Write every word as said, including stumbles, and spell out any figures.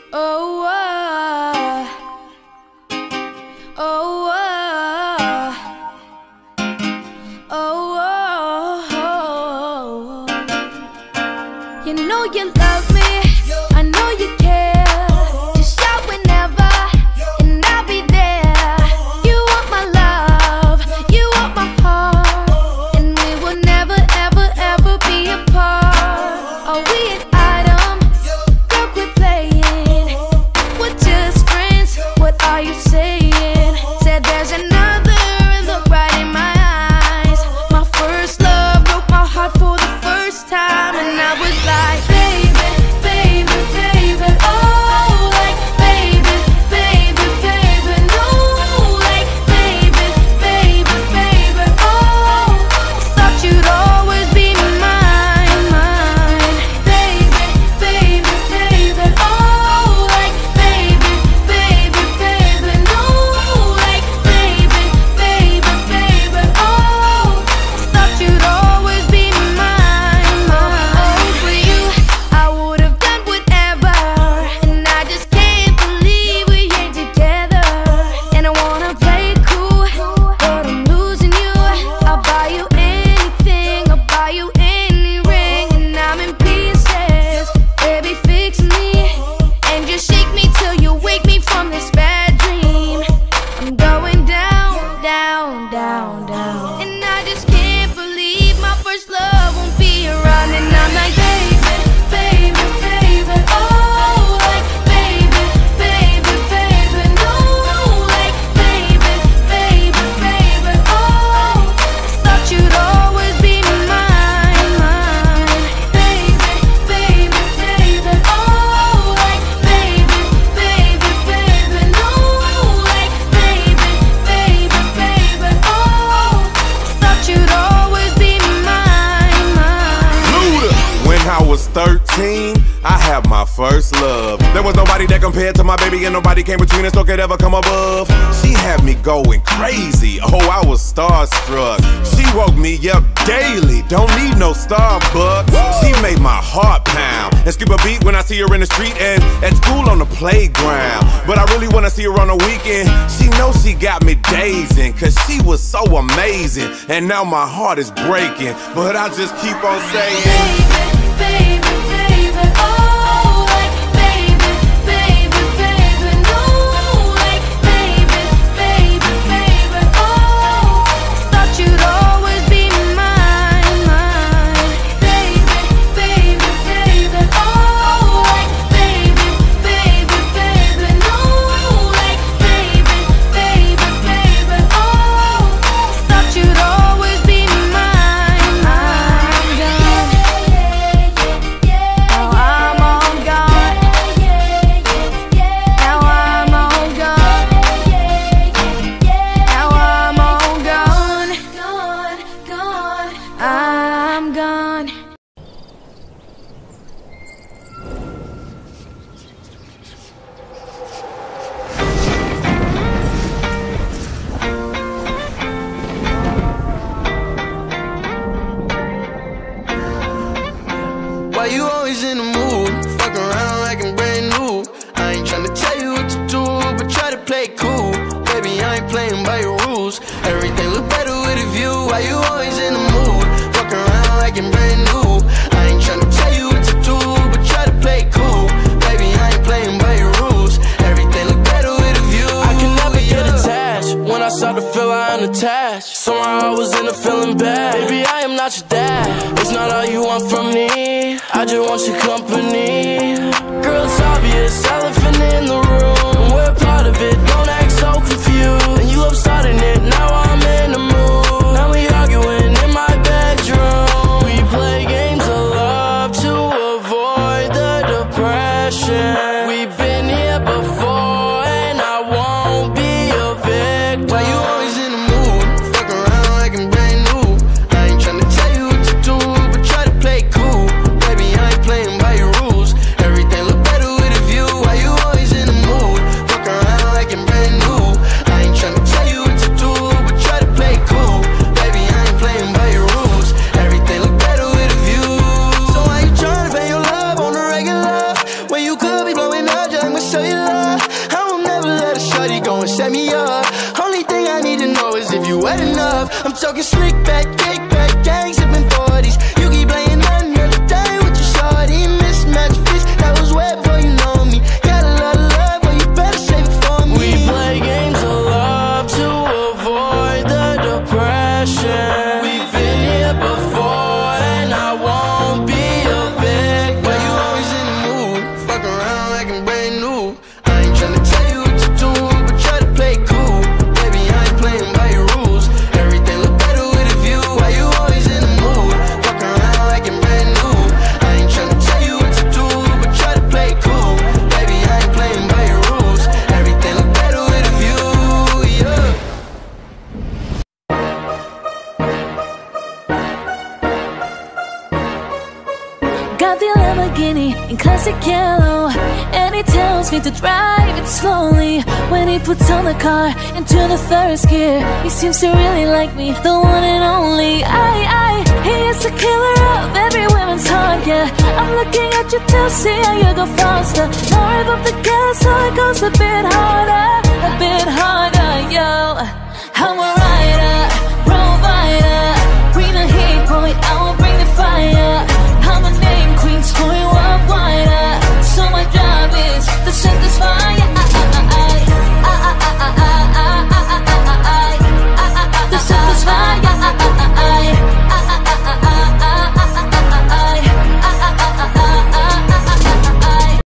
Oh, oh, oh, oh, oh, oh. You know you love me, I know you care. Just shout whenever, and I'll be there. You want my love, you want my heart, and we will never, ever, ever be apart. Are we an item? Girl, quit playing. We're just friends, what are you saying? Said there's another, and look right in my eyes. My first love broke my heart for the first time, and I was like, baby, baby, baby, oh, like, baby, baby, baby, no, like, baby, baby, baby, oh, thought you'd always be mine, mine, baby, baby, baby, oh, like, baby, baby, baby, no, like, baby, baby, baby, oh, thought you'd always be mine, mine. Oh, for you, I would have done whatever, and I just can't believe we ain't together. And I wanna play cool, but I'm losing you. I'll buy you anything, I'll buy you any ring, and I'm in pieces. Baby, fix me, and just shake me till you wake me from this bad dream. I'm going down, down, down, down, and I just can't believe my first love won't be around. And I'm like, baby, baby, baby, oh, like, baby, baby, baby, no, like, baby, baby, baby, oh, thought you'd always be mine, mine, baby, baby, baby, oh, like, baby, baby, baby, no, like, baby, baby, baby, oh, thought you'd always be mine, mine. Luda. When I was thirteen, I had my first love. There was nobody that compared to my baby, and nobody came between us or could ever come above. She had me going crazy, oh, I was starstruck. She woke me up daily, don't need no Starbucks. She made my heart pound and skip a beat when I see her in the street and at school on the playground. But I really wanna see her on the weekend. She knows she got me dazing, cause she was so amazing. And now my heart is breaking, but I just keep on saying, Baby, baby, oh, like, baby, baby, baby, no, like, baby, baby, baby, oh, thought you'd always be mine, mine, baby, baby, baby, oh, like, baby, baby, baby, no, like, baby, baby, baby, oh, thought you'd always be mine, mine. Now I'm all gone. Now I'm all gone. Now I'm all gone. Gone, gone. I'm gone. Why you always in the mood? Fuck around like I'm brand new. I ain't tryna tell you what to do, but try to play it cool. Baby, I ain't playing by your rules. Everything look better with a view. Why you always in the mood? Fuck around like I'm brand new. I ain't tryna tell you what to do, but try to play it cool. Baby, I ain't playing by your rules. Everything look better with a view. I can never get attached. When I start to feel I unattached, somehow I was in a feeling bad. Baby, I am not your dad. It's not all you want from me, I just want your company. Girl, it's obvious, elephant in the room. We're part of it, don't act so confused. And you love starting it, now I'm in the mood. Now we arguing in my bedroom. We play games of love to avoid the depression. We've been here before, and I won't be a victim. Why you always in the mood? Fuck around like I'm brand new. I ain't tryna tell you what to do, but try to play it cool. Baby, I ain't playing by your rules. Everything look better with a view. Why you talking slick back, kick back, gang sipping forties. You keep playing another day with your shorty. Mismatched fish, that was wet before you know me. Got a lot of love, but you better save it for me. We play games of love to avoid the depression. We've been here before and I won't be a victim. Why you always in the mood? Fuck around like I'm brand new. I ain't tryna tell you what to do, but try to play cool. Baby, I ain't playing by your rules. Everything look better with a view. Why you always in the mood? Fuck around like I'm brand new. I ain't tryna tell you what to do, but try to play cool. Baby, I ain't playing by your rules. Everything look better with a view, yeah. Got the Lamborghini in classic yellow, and he tells me to drive it slowly. When he puts on the car into the first gear, he seems to really like me, the one and only. I, I, he is the killer of every woman's heart, yeah. I'm looking at you to see how you go faster. Now rev up the gas so it goes a bit harder, a bit harder, yo. I'm a